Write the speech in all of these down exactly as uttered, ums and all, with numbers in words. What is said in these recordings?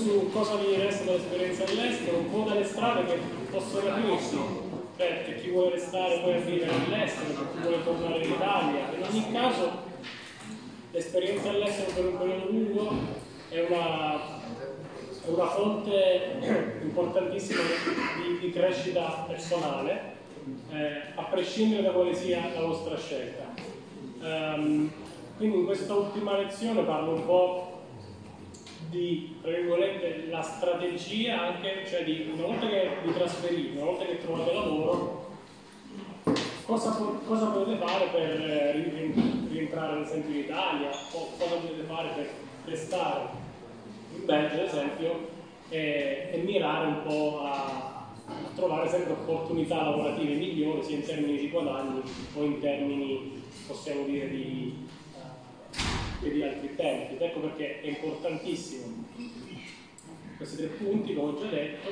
su cosa vi resta dall'esperienza all'estero, un po' dalle strade che possono aprirsi, cioè per chi vuole restare poi a vivere all'estero, per chi vuole tornare in Italia. In ogni caso l'esperienza all'estero per un periodo lungo è una, è una fonte importantissima di, di crescita personale, eh, a prescindere da quale sia la vostra scelta. Um, quindi in questa ultima lezione parlo un po' di, tra virgolette, la strategia anche, cioè di una volta che vi trasferite, una volta che trovate lavoro, cosa, cosa potete fare per rientrare ad esempio in Italia, o cosa potete fare per restare in Belgio ad esempio, e, e mirare un po' a, a trovare sempre opportunità lavorative migliori, sia in termini di guadagni o in termini, possiamo dire, di e di altri tempi. Ecco perché è importantissimo questi tre punti, come ho già detto.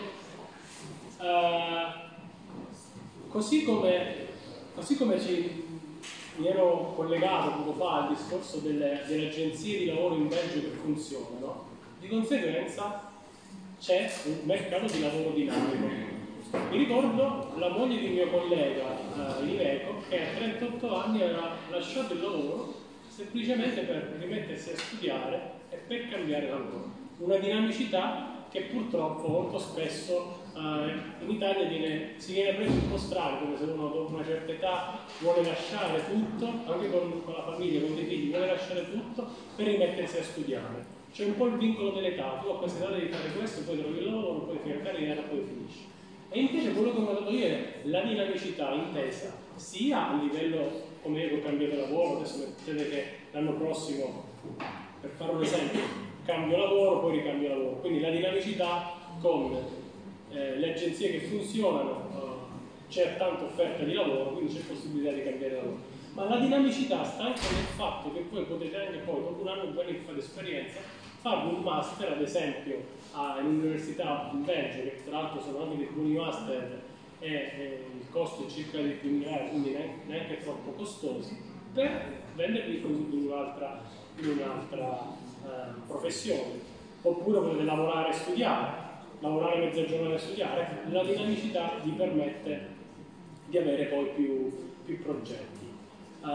Uh, così come, così come ci, mi ero collegato poco fa al discorso delle, delle agenzie di lavoro in Belgio che funzionano, di conseguenza c'è un mercato di lavoro dinamico. Mi ricordo la moglie di mio collega uh, Iveco, che a trentotto anni aveva lasciato il lavoro semplicemente per rimettersi a studiare e per cambiare lavoro. Una dinamicità che purtroppo molto spesso eh, in Italia viene, si viene preso un po' strano, come se uno dopo una certa età vuole lasciare tutto, anche con, con la famiglia, con dei figli, vuole lasciare tutto per rimettersi a studiare. C'è un po' il vincolo dell'età, tu a questa età devi fare questo, poi trovi il lavoro, poi fai la carriera, poi finisci. E invece quello che ho notato io è la dinamicità intesa sia a livello, come io ho cambiato lavoro, adesso mettete che l'anno prossimo, per fare un esempio, cambio lavoro, poi ricambio lavoro. Quindi la dinamicità con eh, le agenzie che funzionano, eh, c'è tanta offerta di lavoro, quindi c'è possibilità di cambiare lavoro. Ma la dinamicità sta anche nel fatto che voi potete anche poi, dopo un anno, due anni di fare esperienza, fare un master, ad esempio, all'università in Belgio, che tra l'altro sono anche dei buoni master, e eh, il costo è circa di duemila euro, quindi neanche, neanche troppo costosi, per venderli in un'altra in un'altra eh, professione. Oppure potete lavorare e studiare, lavorare mezza giornata e studiare, la dinamicità vi permette di avere poi più, più progetti. Uh,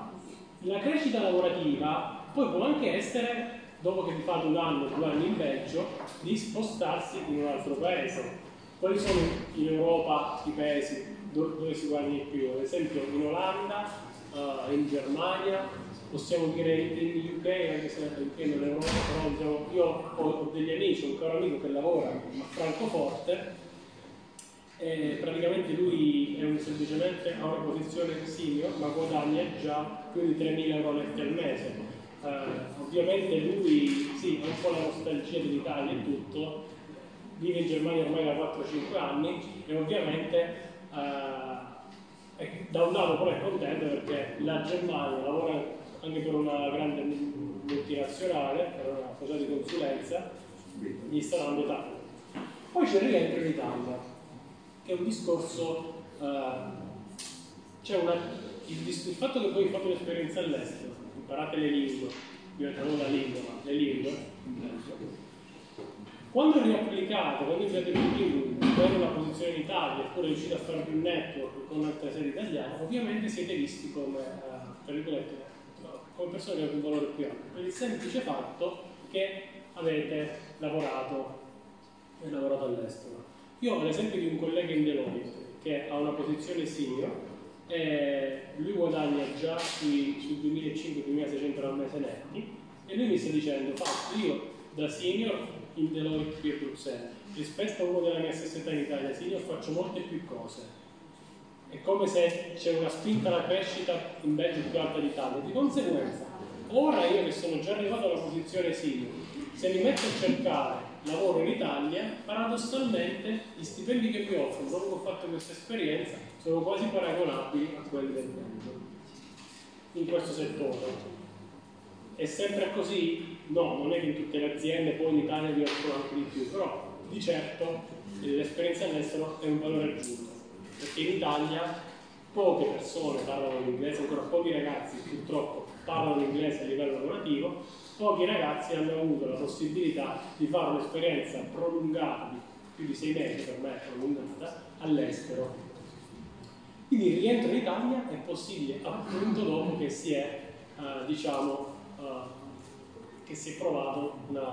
la crescita lavorativa poi può anche essere, dopo che vi fate un anno, due anni in Belgio, di spostarsi in un altro paese. Quali sono in Europa i paesi dove si guadagna di più? Ad esempio in Olanda, uh, in Germania, possiamo dire in U K, anche se in U K non è Europa, però diciamo, io ho, ho degli amici, ho un caro amico che lavora a Francoforte, e praticamente lui è un, semplicemente ha una posizione senior, ma guadagna già più di tremila euro netti al mese. Uh, ovviamente lui sì, ha un po' la nostalgia dell'Italia e tutto, vive in Germania ormai da quattro cinque anni e ovviamente uh, è, da un lato però è contento perché la Germania lavora anche per una grande multinazionale, per una società di consulenza, gli sta dando tanto. Poi c'è il rientro in Italia, che è un discorso, uh, c'è una, il, il fatto che voi fate un'esperienza all'estero, imparate le lingue, diventano la lingua, ma le lingue, quando riapplicate, quando inviate più lingue per una posizione in Italia, oppure riuscite a fare più network con altre sedi italiane, ovviamente siete visti come, uh, per virgolette, come persone che hanno un valore più alto, per il semplice fatto che avete lavorato e lavorato all'estero. Io ho l'esempio di un collega in Deloitte che ha una posizione senior e lui guadagna già sui, sui duemilacinquecento duemilaseicento euro al mese netti e lui mi sta dicendo, fatto io da senior in Deloitte qui a Bruxelles rispetto a uno della mia stessa età in Italia senior faccio molte più cose. È come se c'è una spinta alla crescita in Belgio più alta d'Italia. Di conseguenza, ora io che sono già arrivato alla posizione senior, se mi metto a cercare lavoro in Italia, paradossalmente gli stipendi che mi offrono dopo che ho fatto questa esperienza sono quasi paragonabili a quelli del Belgio in questo settore. È sempre così? No, non è che in tutte le aziende poi in Italia vi offrono anche di più, però di certo l'esperienza all'estero è un valore aggiunto, perché in Italia poche persone parlano l'inglese, ancora pochi ragazzi purtroppo parlano l'inglese a livello lavorativo, pochi ragazzi hanno avuto la possibilità di fare un'esperienza prolungata, di più di sei mesi, per me è prolungata, all'estero. Quindi il rientro in Italia è possibile appunto dopo che si è, eh, diciamo, eh, che si è provato una,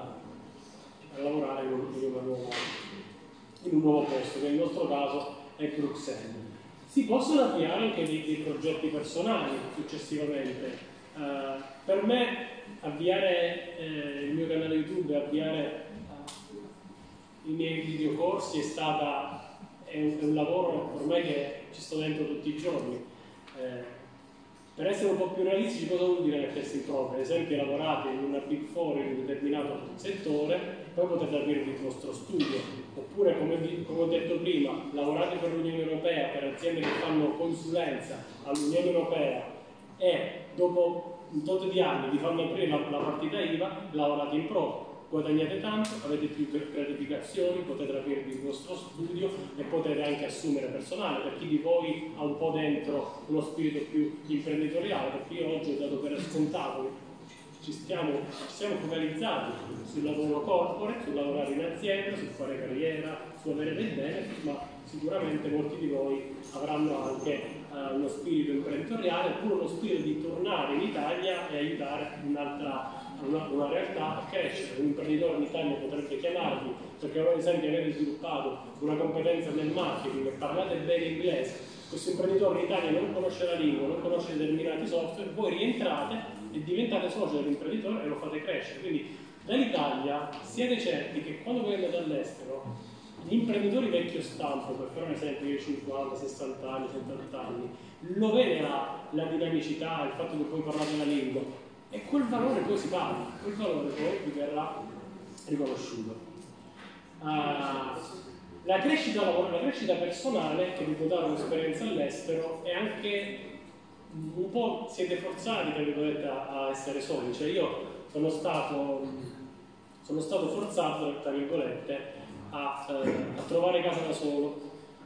a lavorare in un, in, una nuova, in un nuovo posto, che nel nostro caso è Bruxelles. Si possono avviare anche dei, dei progetti personali successivamente. Uh, per me avviare eh, il mio canale YouTube e avviare uh, i miei videocorsi è stata è un, è un lavoro ormai che ci sto dentro tutti i giorni. Eh, per essere un po' più realistici, cosa vuol dire mettersi in prova? Ad esempio, lavorate in una Big Four in un determinato settore, poi potete aprire il vostro studio, oppure come, come ho detto prima, lavorate per l'Unione Europea, per aziende che fanno consulenza all'Unione Europea e dopo un tot di anni vi fanno aprire la, la partita I V A, lavorate in prova, guadagnate tanto, avete più gratificazioni, potete aprirvi il vostro studio e potete anche assumere personale. Per chi di voi ha un po' dentro uno spirito più imprenditoriale, perché io oggi ho dato per scontato, ci, stiamo, ci siamo focalizzati sul lavoro corporate, sul lavorare in azienda, sul fare carriera, su avere dei benefit, ma sicuramente molti di voi avranno anche uh, uno spirito imprenditoriale, oppure uno spirito di tornare in Italia e aiutare un'altra Una, una realtà a crescere. Un imprenditore in Italia potrebbe chiamarvi perché ad esempio avete sviluppato una competenza nel marketing e parlate bene inglese. Questo imprenditore in Italia non conosce la lingua, non conosce determinati software, voi rientrate e diventate socio dell'imprenditore e lo fate crescere. Quindi dall'Italia siete certi che quando voi andate all'estero, gli imprenditori vecchio stampo, per fare un esempio, io cinquanta, sessanta anni, settanta anni, lo vede la, la dinamicità, il fatto che poi parlate la lingua, e quel valore poi si paga, quel valore poi vi verrà riconosciuto. Uh, la, crescita, la crescita personale che vi può dare un'esperienza all'estero è anche un po' siete forzati tra virgolette a, a essere soli, cioè io sono stato, sono stato forzato tra virgolette a, uh, a trovare casa da solo,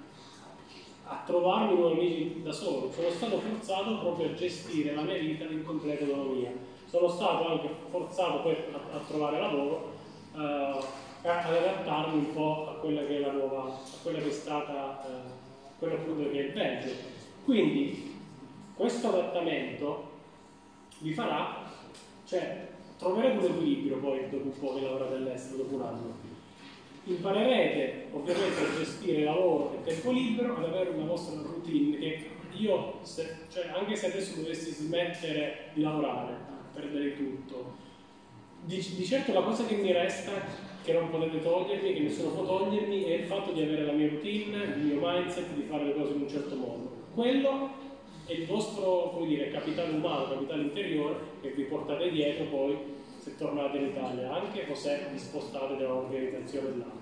a trovarmi nuovi amici da solo, sono stato forzato proprio a gestire la mia vita in completa autonomia. Sono stato anche forzato poi a, a trovare lavoro, uh, ad adattarmi un po' a quella che è la nuova, a quella che è stata, uh, quello appunto che è il Belgio. Quindi questo adattamento vi farà, cioè troverete un equilibrio poi dopo un po' che lavorate all'estero, dopo un anno. Imparerete ovviamente a gestire lavoro e tempo libero, ad avere una vostra routine che io, se, cioè, anche se adesso dovessi smettere di lavorare, perdere tutto, di, di certo la cosa che mi resta, che non potete togliermi, che nessuno può togliermi, è il fatto di avere la mia routine, il mio mindset, di fare le cose in un certo modo. Quello è il vostro, come dire, capitale umano, capitale interiore che vi portate dietro poi se tornate in Italia, anche o se vi spostate da un'organizzazione all'altra.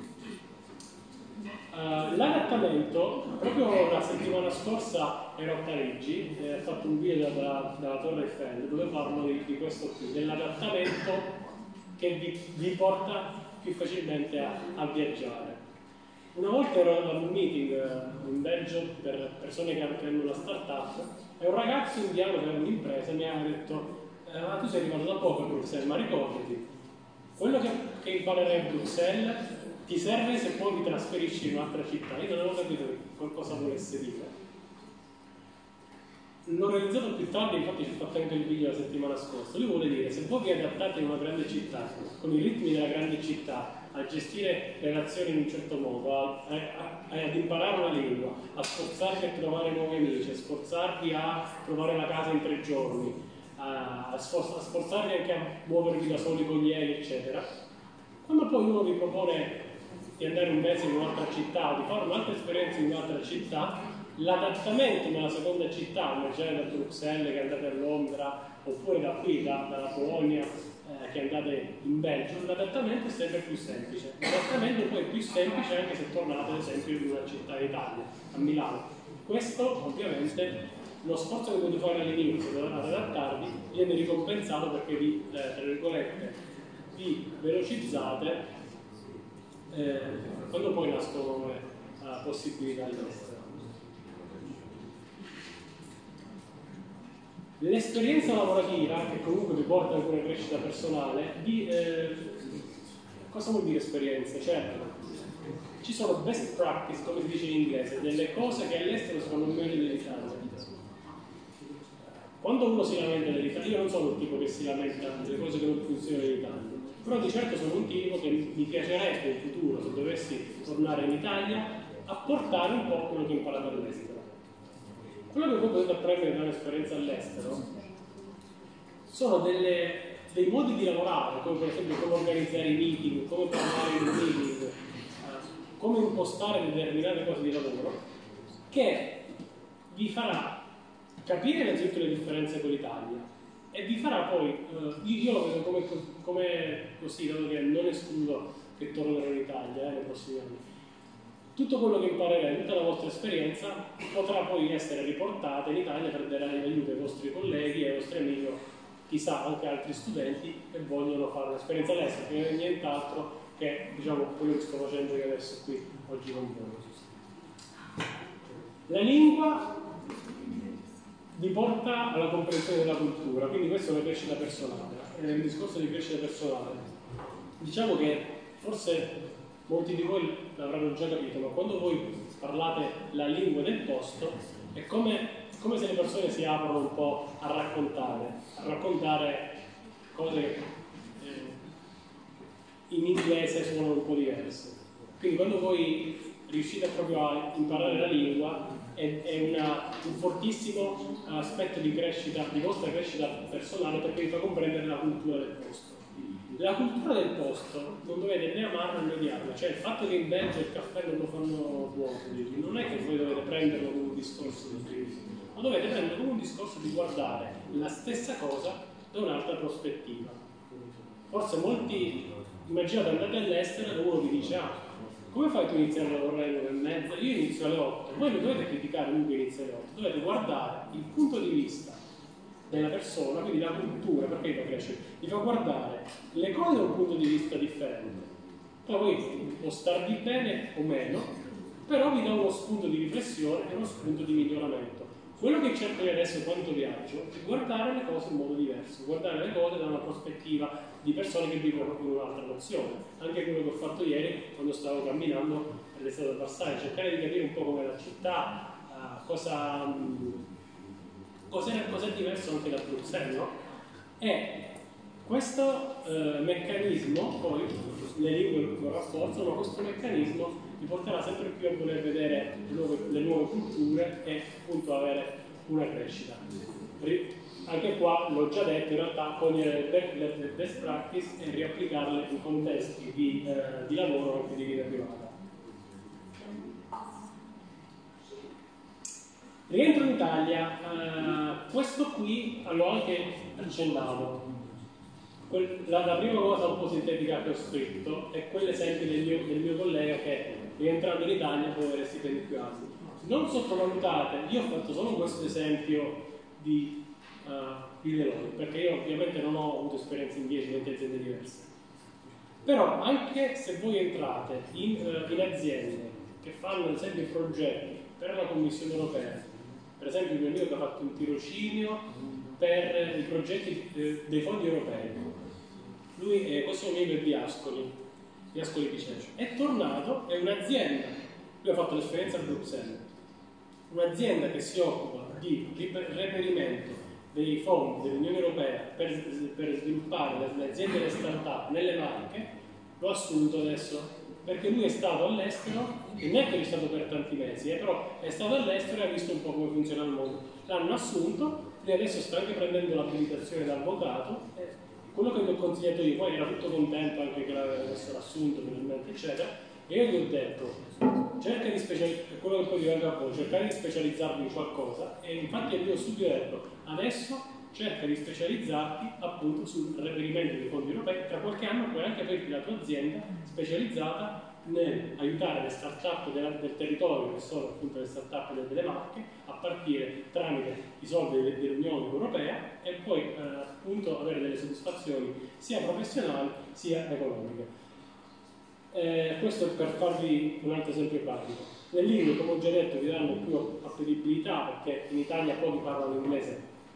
Uh, l'adattamento, proprio la settimana scorsa ero a Parigi e ho fatto un video dalla, dalla Torre Eiffel dove parlo di, di questo qui, dell'adattamento che vi, vi porta più facilmente a, a viaggiare. Una volta ero ad un meeting in Belgio per persone che hanno una startup e un ragazzo indiano che aveva un'impresa mi aveva detto ah, tu sei arrivato da poco a Bruxelles, ma ricordati, quello che, che imparerai a Bruxelles ti serve se poi ti trasferisci in un'altra città. Io non avevo capito cosa volesse dire. L'ho realizzato più tardi, infatti ci ho fatto anche il video la settimana scorsa. Lui vuole dire, se voi vi adattate in una grande città, con i ritmi della grande città, a gestire relazioni in un certo modo, a, a, a, ad imparare una lingua, a sforzarvi a trovare nuovi amici, a sforzarvi a trovare la casa in tre giorni, a, a, sfor- a sforzarvi anche a muovervi da soli con gli aerei, eccetera, quando poi uno vi propone di andare un mese in un'altra città, di fare un'altra esperienza in un'altra città, l'adattamento nella seconda città, immaginate da Bruxelles che andate a Londra, oppure da qui, da, dalla Polonia, eh, che andate in Belgio, l'adattamento è sempre più semplice. L'adattamento poi è più semplice anche se tornate ad esempio in una città in Italia, a Milano. Questo ovviamente, lo sforzo che dovete fare all'inizio ad adattarvi viene ricompensato perché vi, eh, tra virgolette, vi velocizzate eh, quando poi nascono nuove uh, possibilità all'estero. L'esperienza lavorativa, che comunque vi porta anche una crescita personale, di, eh, cosa vuol dire esperienza? Cioè, ci sono best practice, come si dice in inglese, delle cose che all'estero si fanno meglio dell'Italia. Quando uno si lamenta dell'Italia, io non sono il tipo che si lamenta delle cose che non funzionano in Italia, però di certo sono un tipo che mi piacerebbe in futuro, se dovessi tornare in Italia, a portare un po' quello che ho imparato all'estero. Quello che voi potete apprendere da un'esperienza all'estero sono delle, dei modi di lavorare, come per esempio come organizzare i meeting, come parlare in un meeting, eh, come impostare determinate cose di lavoro, che vi farà capire innanzitutto le differenze con l'Italia e vi farà poi, eh, io lo vedo come, come così, dato che non escludo che tornerò in Italia eh, nei prossimi anni. Tutto quello che imparerete, tutta la vostra esperienza potrà poi essere riportata in Italia per dare aiuto ai vostri colleghi e ai vostri amici, chissà anche altri studenti che vogliono fare un'esperienza all'estero, che non è nient'altro che diciamo quello che sto facendo io adesso qui oggi con voi. La lingua vi porta alla comprensione della cultura, quindi questa è una crescita personale. Nel discorso di crescita personale diciamo che forse molti di voi l'avranno già capito, ma quando voi parlate la lingua del posto è come, come se le persone si aprono un po' a raccontare, a raccontare cose che eh, in inglese suonano un po' diverse. Quindi quando voi riuscite proprio a imparare la lingua è, è una, un fortissimo aspetto di crescita, di vostra crescita personale, perché vi fa comprendere la cultura del posto. La cultura del posto non dovete né amarla né odiarla, cioè il fatto che in Belgio il caffè non lo fanno buono, non è che voi dovete prenderlo come un discorso di crisi, ma dovete prenderlo come un discorso di guardare la stessa cosa da un'altra prospettiva. Forse molti, immaginate, andate all'estero e uno vi dice ah, come fai tu a iniziare a lavorare alle nove e mezza? Io inizio alle otto, voi non dovete criticare lui che inizia alle otto, dovete guardare il punto di vista della persona, quindi la cultura, perché vi fa crescere? Vi fa guardare le cose da un punto di vista differente. Poi voi può starvi bene o meno, però vi dà uno spunto di riflessione e uno spunto di miglioramento. Quello che cerco io adesso quando viaggio è guardare le cose in modo diverso, guardare le cose da una prospettiva di persone che vivono con un'altra nozione. Anche quello che ho fatto ieri quando stavo camminando per l'estate del passaggio, cercare di capire un po' com'è la città, uh, cosa... Um, Cos'è, cos'è diverso anche da Bruxelles, no? E questo eh, meccanismo, poi le lingue lo rafforzano, ma questo meccanismo vi porterà sempre più a voler vedere le nuove, le nuove culture e appunto avere una crescita. Anche qua, l'ho già detto, in realtà cogliere le best practice e riapplicarle in contesti di, eh, di lavoro e anche di vita privata. Rientro in Italia, eh, questo qui l'ho anche accennato. Quel, la, la prima cosa un po' sintetica che ho scritto è quell'esempio del mio, del mio collega che rientrando in Italia può avere stipendi più alti. Non sottovalutate, io ho fatto solo questo esempio di, uh, di Deloitte, perché io ovviamente non ho avuto esperienza in dieci venti aziende diverse. Però anche se voi entrate in, uh, in aziende che fanno ad esempio progetti per la Commissione Europea, per esempio il mio amico che ha fatto un tirocinio per i progetti eh, dei fondi europei, lui è, questo mio amico è di Ascoli, di Ascoli Piceno, è tornato, è un'azienda, lui ha fatto l'esperienza a Bruxelles, un'azienda che si occupa di reperimento dei fondi dell'Unione Europea per, per sviluppare le, le aziende e le start-up nelle Marche, l'ho assunto adesso perché lui è stato all'estero, e non è che è stato per tanti mesi, eh, però è stato all'estero e ha visto un po' come funziona il mondo. L'hanno assunto e adesso sta anche prendendo l'abilitazione da avvocato. E quello che gli ho consigliato io, poi era tutto contento anche che l'avessero assunto finalmente, eccetera, e io gli ho detto, cerca di specializzarvi, quello che poi diventa a voi, cercare di specializzarvi in qualcosa, e infatti io ho subito detto, adesso cerca di specializzarti appunto sul reperimento dei fondi europei, tra qualche anno puoi anche aprirti la tua azienda specializzata nell'aiutare le start-up del, del territorio, che sono appunto le start-up delle Marche, a partire tramite i soldi dell'Unione Europea e poi eh, appunto avere delle soddisfazioni sia professionali sia economiche. Eh, questo è per farvi un altro esempio pratico. Le lingue, come ho già detto, vi danno più appetibilità perché in Italia pochi parlano inglese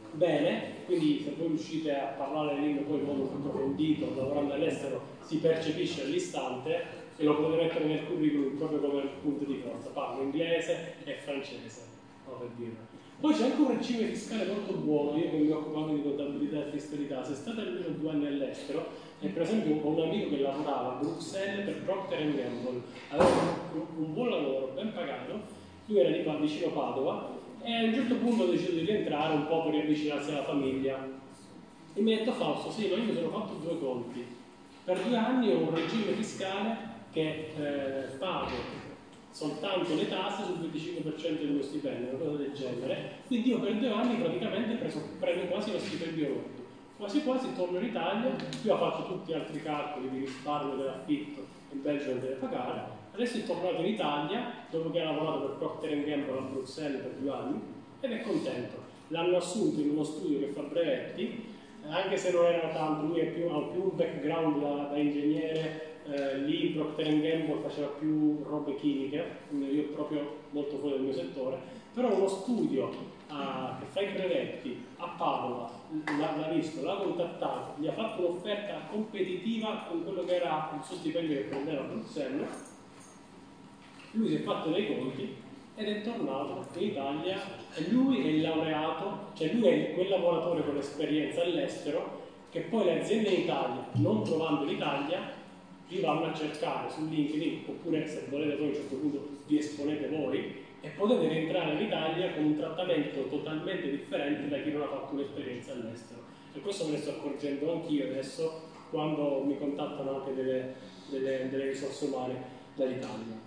bene, quindi se voi riuscite a parlare le lingue poi in modo approfondito, lavorando all'estero, si percepisce all'istante e lo potete mettere nel curriculum proprio come punto di forza. Parlo inglese e francese, no, per dire. Poi c'è anche un regime fiscale molto buono. Io che mi occupo di contabilità e fiscalità, se state almeno due anni all'estero, e per esempio ho un amico che lavorava a Bruxelles per Procter and Gamble, aveva un, un buon lavoro, ben pagato, lui era di vicino Padova, e a un certo punto ho deciso di rientrare un po' per riavvicinarsi alla famiglia. E mi ha detto: Fausto, sì, ma io mi sono fatto due conti. Per due anni ho un regime fiscale che eh, pago soltanto le tasse sul venticinque per cento del mio stipendio, una cosa del genere. Quindi io per due anni praticamente preso, prendo quasi lo stipendio rotto. Quasi quasi torno in Italia, io ho fatto tutti gli altri calcoli di risparmio dell'affitto, in Belgio non deve pagare. Adesso è tornato in Italia, dopo che ha lavorato per Procter and Gamble a Bruxelles per due anni, ed è contento. L'hanno assunto in uno studio che fa brevetti, anche se non era tanto, lui più, ha più un background da, da ingegnere, eh, lì Procter and Gamble faceva più robe chimiche, quindi io proprio molto fuori dal mio settore, però uno studio uh, che fa i brevetti a Padova, l'ha visto, l'ha contattato, gli ha fatto un'offerta competitiva con quello che era il suo stipendio che prendeva a Bruxelles. Lui si è fatto dei conti ed è tornato in Italia, e lui è il laureato, cioè lui è quel lavoratore con esperienza all'estero che poi le aziende in Italia, non trovando l'Italia, vi vanno a cercare su LinkedIn, oppure se volete poi a un certo punto vi esponete voi e potete rientrare in Italia con un trattamento totalmente differente da chi non ha fatto un'esperienza all'estero. E questo me ne sto accorgendo anch'io adesso quando mi contattano anche delle, delle, delle risorse umane dall'Italia.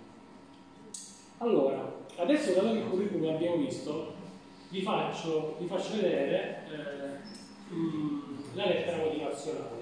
Allora, adesso dato che il curriculum l'abbiamo visto, vi faccio, vi faccio vedere eh, mh, la lettera motivazionale.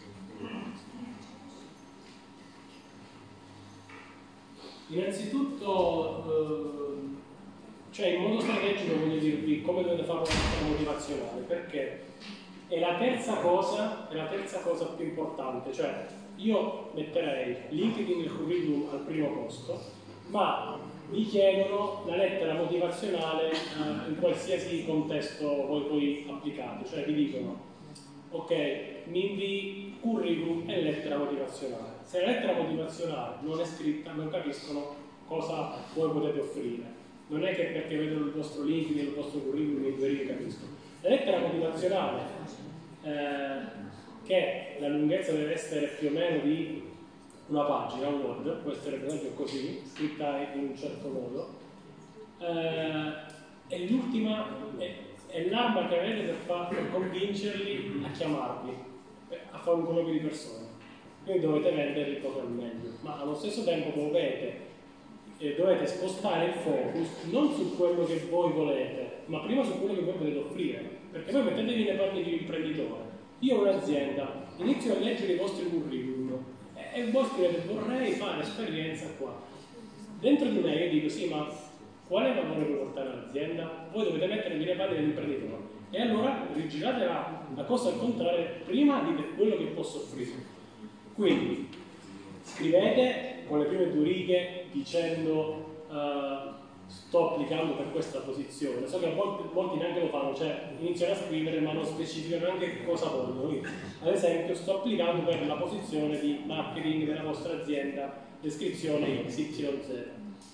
Innanzitutto, eh, cioè in modo strategico voglio dirvi come dovete fare una lettera motivazionale, perché è la terza cosa, è la terza cosa più importante. Cioè io metterei LinkedIn e il curriculum al primo posto, ma vi chiedono la lettera motivazionale eh, in qualsiasi contesto voi poi applicate, cioè vi dicono: ok, mi invii curriculum e lettera motivazionale. Se la lettera motivazionale non è scritta, non capiscono cosa voi potete offrire. Non è che perché vedono il vostro LinkedIn e il vostro curriculum in due righe capiscono. La lettera motivazionale, eh, che la lunghezza deve essere più o meno di una pagina, un Word, può essere per esempio così, scritta in un certo modo, eh, è l'ultima, è, è l'arma che avete per, far, per convincerli a chiamarvi, a fare un colloquio di persona. Quindi dovete venderli proprio al meglio, ma allo stesso tempo dovete, eh, dovete spostare il focus non su quello che voi volete, ma prima su quello che voi potete offrire. Perché voi mettetevi nei panni di un imprenditore. Io ho un'azienda, inizio a leggere i vostri curriculum e voi scrivete: vorrei fare esperienza qua. Dentro di me io dico: sì, ma quale valore puoi portare all'azienda? Voi dovete mettervi nei panni dell'imprenditore. E allora rigirate la, la cosa al contrario, prima dite quello che posso offrire. Quindi scrivete con le prime due righe dicendo uh, sto applicando per questa posizione. So che a volte molti neanche lo fanno, cioè iniziano a scrivere ma non specificano neanche cosa vogliono. Quindi, ad esempio, sto applicando per la posizione di marketing della vostra azienda, descrizione X Y Z.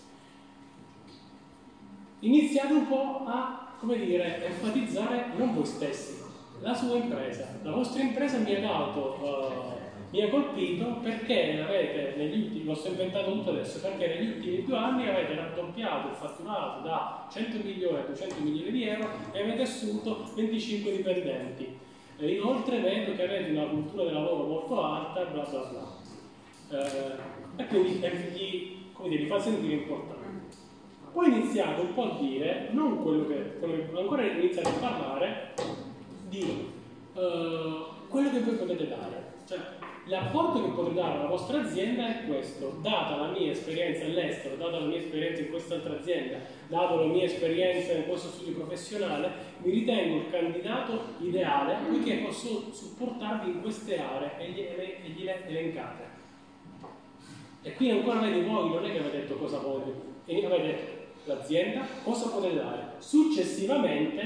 Iniziate un po' a, come dire, enfatizzare non voi stessi, la sua impresa. La vostra impresa mi ha dato, uh, mi ha colpito perché avete, negli ultimi, l'ho inventato tutto adesso, perché negli ultimi due anni avete raddoppiato il fatturato da cento milioni a duecento milioni di euro e avete assunto venticinque dipendenti. E inoltre vedo che avete una cultura del lavoro molto alta, bla bla bla. Eh, e quindi eh, gli, come dire, vi fa sentire importanti. Poi iniziate un po' a dire, non quello che, quello che ancora iniziate a parlare di uh, quello che voi potete dare. Cioè, l'apporto che potete dare alla vostra azienda è questo: data la mia esperienza all'estero, data la mia esperienza in quest'altra azienda, data la mia esperienza in questo studio professionale, mi ritengo il candidato ideale poiché posso supportarvi in queste aree e gliele, e gliele elencate. E qui ancora vedi, voi non è che avete detto cosa volete, e avete detto l'azienda, cosa potete dare. Successivamente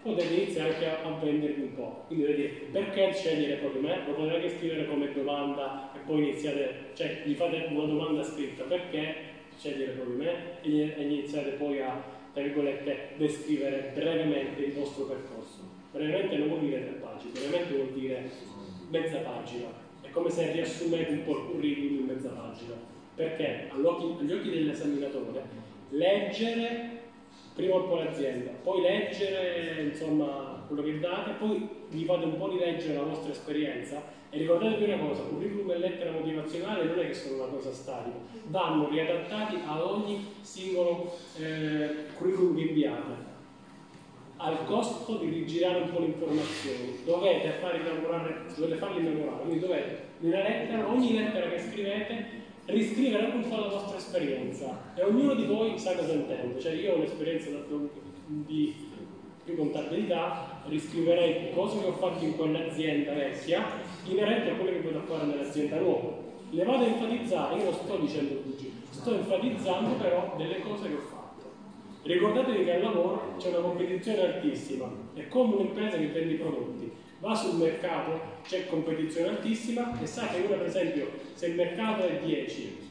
potete iniziare anche a, a vendervi un po'. Quindi vedete, perché scegliere proprio me? Lo potete anche scrivere come domanda e poi iniziate, cioè gli fate una domanda scritta, perché scegliere proprio me? E, gli, e iniziate poi a, tra virgolette, descrivere brevemente il vostro percorso. Brevemente non vuol dire tre pagine, brevemente vuol dire mezza pagina. È come se riassumete un po' il curriculum in mezza pagina. Perché agli occhi, agli occhi dell'esaminatore leggere prima un po' l'azienda, poi leggere insomma quello che date, poi vi fate un po' di leggere la vostra esperienza e ricordatevi una cosa, curriculum e lettera motivazionale non è che sono una cosa statica, vanno riadattati a ogni singolo eh, curriculum che inviate, al costo di rigirare un po' le informazioni, dovete farli lavorare, dovete farli lavorare, quindi dovete nella lettera, ogni lettera che scrivete riscrivere anche un po' la vostra esperienza e ognuno di voi sa cosa intende, cioè io ho un'esperienza di, di contabilità, riscriverei cose che ho fatto in quell'azienda vecchia inerente a quelle che vado a fare nell'azienda nuova, le vado a enfatizzare, io non sto dicendo bugie, sto enfatizzando però delle cose che ho fatto. Ricordatevi che al lavoro c'è una competizione altissima, è come un'impresa che vende i prodotti, va sul mercato, c'è competizione altissima e sa che ora per esempio se il mercato è dieci,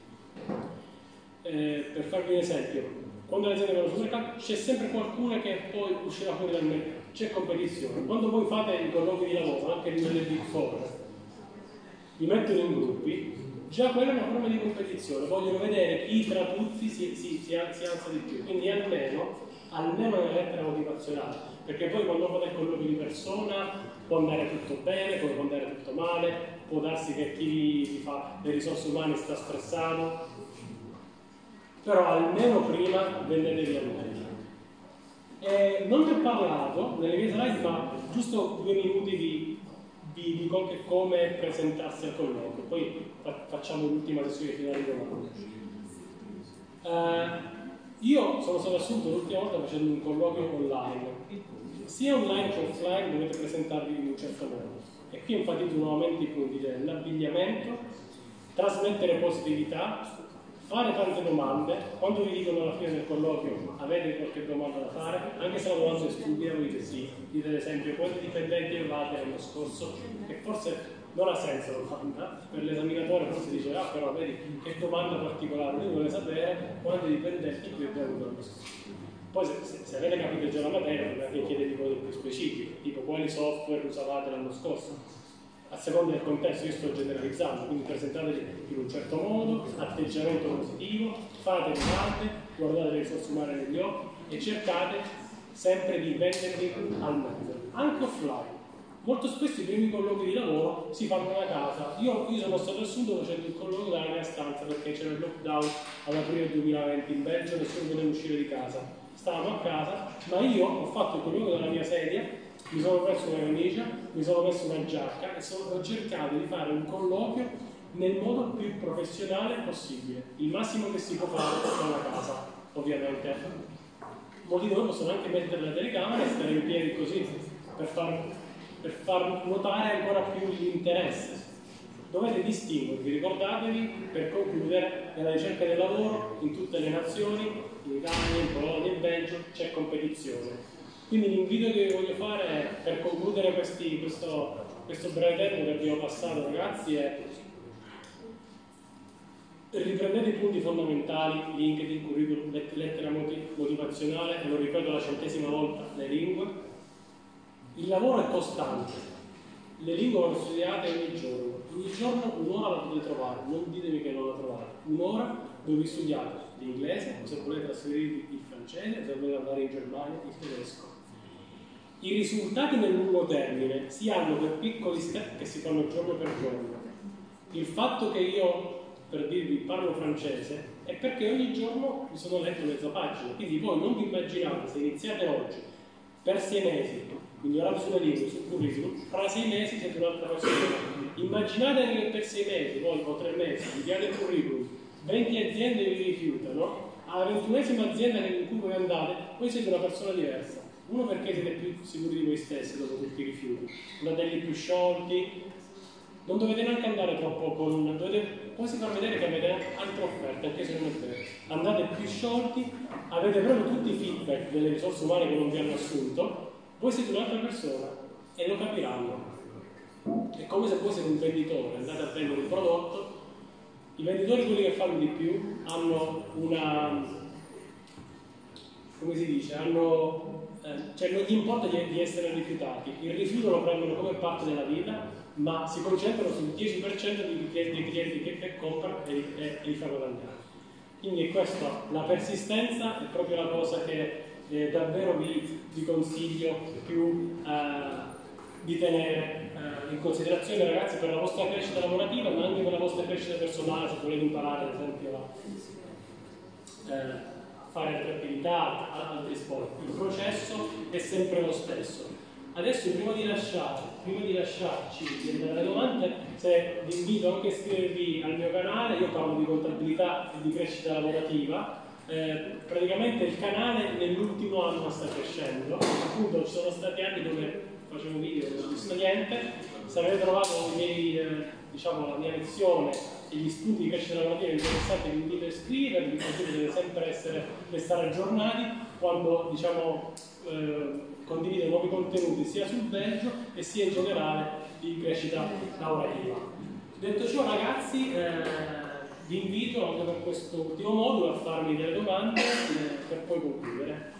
eh, per farvi un esempio, quando le aziende vanno sul mercato c'è sempre qualcuno che poi uscirà fuori dal mercato, c'è competizione. Quando voi fate i colloqui di lavoro, anche nelle Big Four, li mettono in gruppi, già quella è una forma di competizione, vogliono vedere chi tra tutti si, si, si, si alza di più, quindi almeno, almeno nella lettera motivazionale, perché poi quando fate il colloquio di persona può andare tutto bene, poi può andare tutto male, può darsi che chi vi fa le risorse umane sta stressato, però almeno prima vendetevi al meglio. E non vi ho parlato nelle mie slide, ma giusto due minuti di vi dico anche come presentarsi al colloquio, poi fa facciamo l'ultima sessione finale di domande. Uh, io sono stato assunto l'ultima volta facendo un colloquio online, sia online che offline dovete presentarvi in un certo modo, e qui enfatizzo nuovamente i punti dell'abbigliamento, trasmettere positività, fare tante domande. Quando vi dicono alla fine del colloquio avete qualche domanda da fare, anche se la domanda è stupida, voi dite sì, dite ad esempio quanti dipendenti avevate l'anno scorso, che forse non ha senso la domanda, per l'esaminatore forse dice ah però vedi che domanda particolare, lui vuole sapere quanti dipendenti avete avuto l'anno scorso. Poi se, se, se avete capito già la materia potete anche chiedervi cose più specifiche, tipo quali software usavate l'anno scorso. A seconda del contesto io sto generalizzando, quindi presentatevi in un certo modo, atteggiamento positivo, fate domande, guardate le risorse umane negli occhi e cercate sempre di vendervi al meglio, anche offline. Molto spesso i primi colloqui di lavoro si fanno da casa. Io, io sono stato assunto facendo il colloquio dalla mia stanza perché c'era il lockdown ad aprile duemilaventi in Belgio, nessuno poteva uscire di casa. Stavamo a casa, ma io ho fatto il colloquio dalla mia sedia, mi sono messo una camicia, mi sono messo una giacca e sono, ho cercato di fare un colloquio nel modo più professionale possibile, il massimo che si può fare da una casa, ovviamente. Molti di voi possono anche mettere la telecamera e stare in piedi così, per far, per far notare ancora più l'interesse. Dovete distinguervi, ricordatevi, per concludere, nella ricerca del lavoro, in tutte le nazioni, in Italia, in Polonia, in Belgio, c'è competizione. Quindi l'invito che vi voglio fare è, per concludere questi, questo, questo breve tempo che abbiamo passato ragazzi, è riprendete i punti fondamentali, LinkedIn, curriculum, lettera motivazionale, e lo ripeto la centesima volta, le lingue. Il lavoro è costante, le lingue vanno studiate ogni giorno, ogni giorno un'ora la potete trovare, non ditemi che non la trovate, un'ora dove studiate l'inglese, o se volete trasferirvi il francese, se volete andare in Germania, il tedesco. I risultati nel lungo termine si hanno per piccoli step che si fanno giorno per giorno. Il fatto che io, per dirvi, parlo francese è perché ogni giorno mi sono letto mezza pagina, quindi voi non vi immaginate, se iniziate oggi per sei mesi, migliorate sulle lingue, sul curriculum, fra sei mesi siete un'altra persona. Immaginate che per sei mesi, voi o tre mesi, inviate il curriculum, venti aziende vi rifiutano, alla ventunesima azienda in cui voi andate, voi siete una persona diversa. Uno, perché siete più sicuri di voi stessi dopo tutti i rifiuti, andate lì più sciolti, non dovete neanche andare troppo con... dovete quasi far vedere che avete altre offerte, anche se non è vero. Andate più sciolti, avete proprio tutti i feedback delle risorse umane che non vi hanno assunto, voi siete un'altra persona e lo capiranno. È come se voi siete un venditore, andate a vendere un prodotto, i venditori, quelli che fanno di più, hanno una, come si dice, hanno, eh, cioè non gli importa di, di essere rifiutati, il rifiuto lo prendono come parte della vita, ma si concentrano sul dieci per cento dei clienti, clienti che, che comprano e, e, e li fanno andare. Quindi questa, la persistenza è proprio la cosa che eh, davvero vi, vi consiglio più eh, di tenere eh, in considerazione, ragazzi, per la vostra crescita lavorativa, ma anche per la vostra crescita personale, se volete imparare ad esempio a, eh, a fare altre attività, altri sport. Il processo è sempre lo stesso. Adesso prima di lasciare, prima di lasciarci di andare alle domande, se vi invito anche a iscrivervi al mio canale, io parlo di contabilità e di crescita lavorativa. Eh, praticamente il canale nell'ultimo anno sta crescendo, appunto ci sono stati anni dove facevo video e non ho visto niente. Se avete trovato i miei, eh, diciamo, la mia lezione e gli spunti di crescita lavorativa interessanti, vi invito a iscrivervi, così potete sempre essere, restare aggiornati quando, diciamo, eh, condivido nuovi contenuti sia sul Belgio e sia in generale di crescita lavorativa. Detto ciò, ragazzi, eh, vi invito anche per questo ultimo modulo a farmi delle domande eh, per poi concludere.